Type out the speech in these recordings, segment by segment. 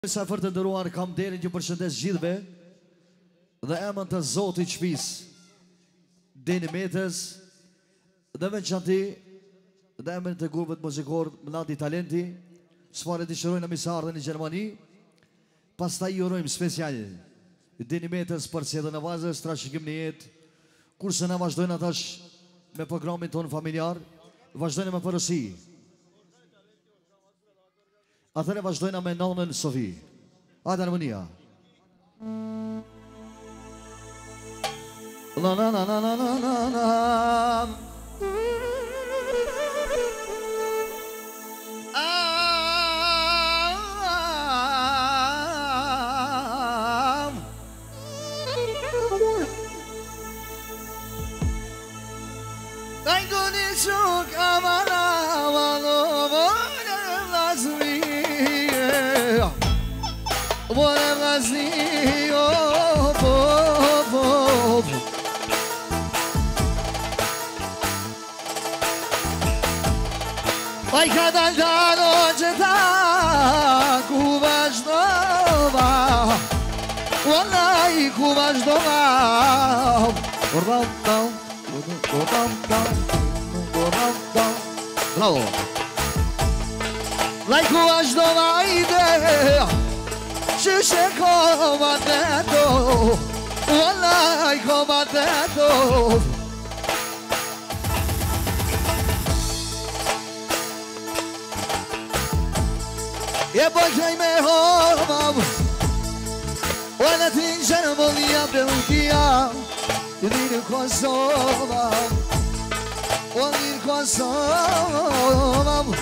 Sa për të ndëruar kam derin që përshëndes gjithve dhe emën të Zotit Shpis Deni Metës dhe veçanti dhe emën të grupet muzikor Mladi Talenti sfare të shërojnë në misardhe në Gjermani. Pas ta i urojmë special Deni Metës për sjedhën e vazës, trashëgim në jetë, kurse ne vazhdojnë atash me programin tonë familjar, vazhdojnë me përësi. Atëre vazhdojnë me nonën Sofi. Hajde harmonia. La la la la la la la la. Ay goni çok aman aman Buona vazio, Ai kada dano çeta kuvajdova Wallahi kuvajdova Bravo Lai kuvajdova ide Şişe komateto Vallahi komateto E bakay me homam Wala tinjan volia belkia Dir Kosova Dir Kosova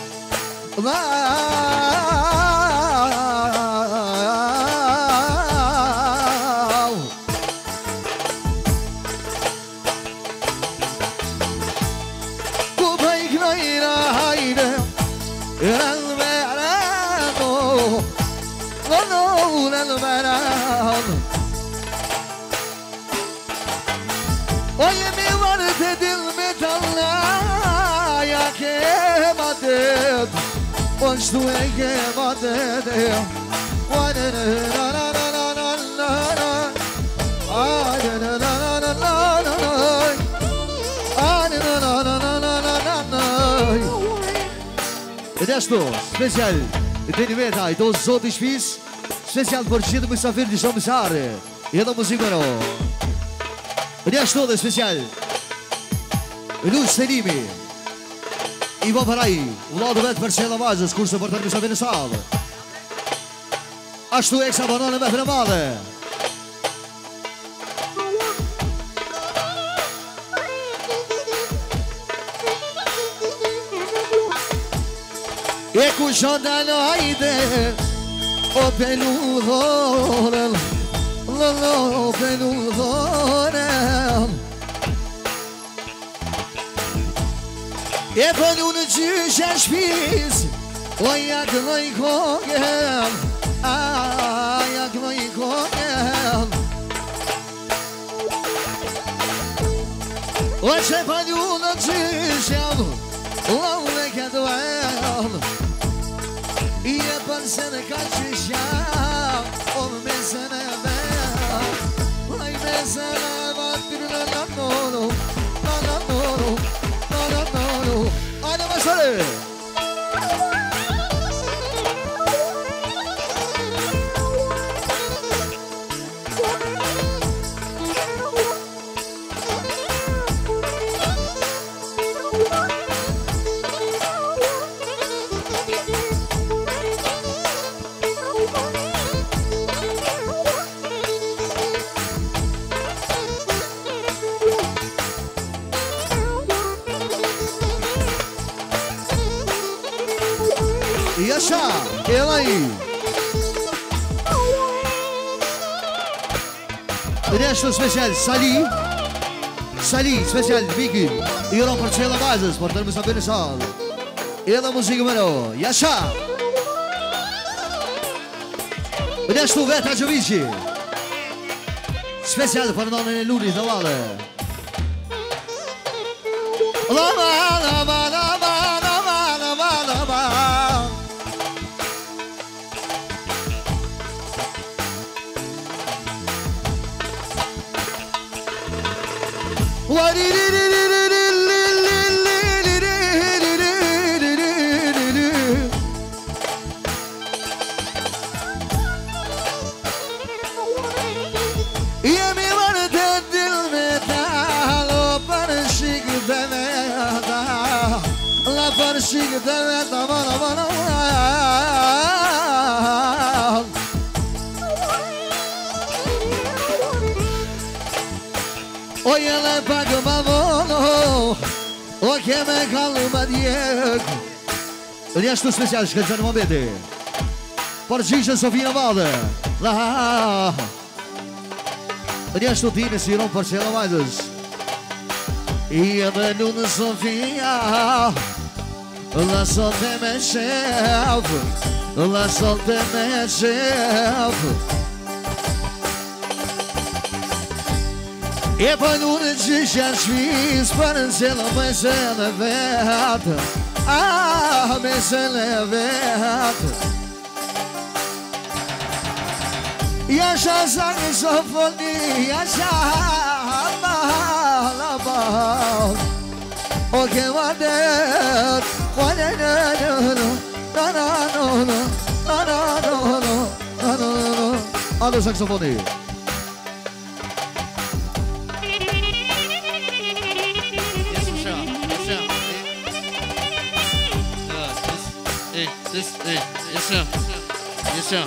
Oye mi var dedil metalla ya kemadet Onç tu kemadet Wa na na na na na na na Ay na na na na na na Ay na na na na na na na Ed ashtu, special Deni Meta, do Zoti Shpis Special për gjithë mysafirë të shumë sare Jedo muzikëro Ed ashtu dhe special Lush Selimi Ivo Paraj Vladu vetë për qela vazhës Kurse për të mysafirë në salë Ashtu eksa banon e vetën e madhe E ku shonda në hajde O pelu dhorel Lolo pelu dhorel E pelu në gjyshe shpiz O jak loj kogel Jak loj kogel O që pelu në gjyshe Lole këtë vel I e përse në ka qysha O me se në vel Aj me se në vatir në nono Në nono Ajde me sëre Yaşa, Elay Reshtu special Sali special Miki Iro për qela bazës Për të mësa bërë salë Edhe muzikë më ro Yaşa Reshtu Veta Gjovici Special për nonën e Luni dhe vale Lama Oiele bagă mavono, o che me calma Diego. Resto special che già non vede. Porginja Sofia Valde. Lá. Resto time se não parcela mais. E a menina Sofia. La só tem mexer. La só tem mexer. E poi non ci cherchi, spara se la vai se la veta. Ah, me se la veta. Ya şazan sofoni, ya şama la ba. O que vadet, vadet no no no no no no no no no. Alô saxofone. Yes, sir. Yes, sir.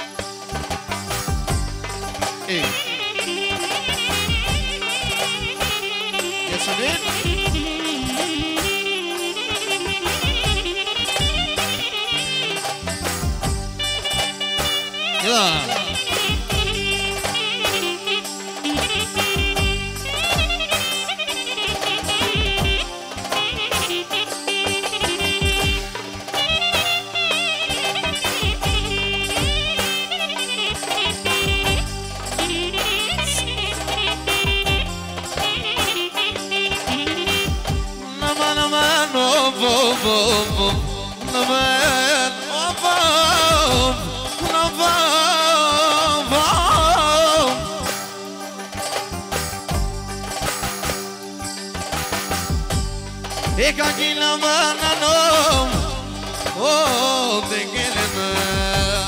Hey. Yes, I did. Yeah. E aqui na mana não, oh, tem que lembrar,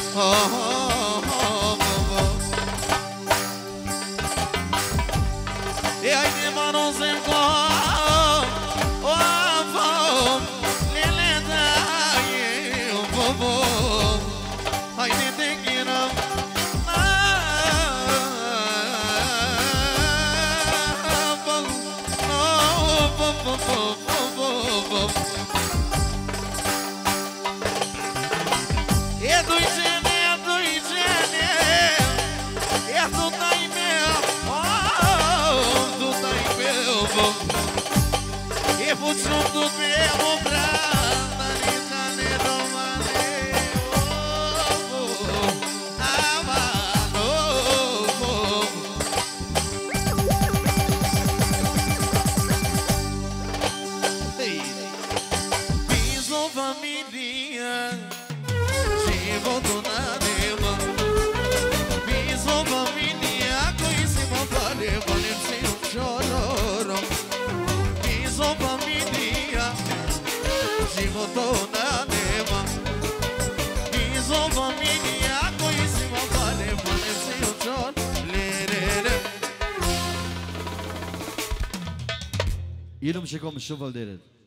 e aí de mano sem cor, oh, lele daí, oh, aí tem que não. Hier noem je komen zoveel dit.